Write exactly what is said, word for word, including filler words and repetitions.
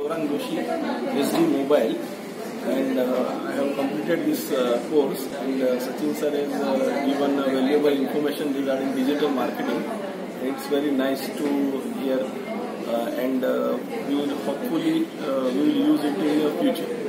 Gaurang Joshi, S D Mobile, and uh, I have completed this uh, course, and uh, Sachin sir has uh, given uh, valuable information regarding digital marketing. It's very nice to hear, uh, and uh, we will hopefully uh, we will use it in the future.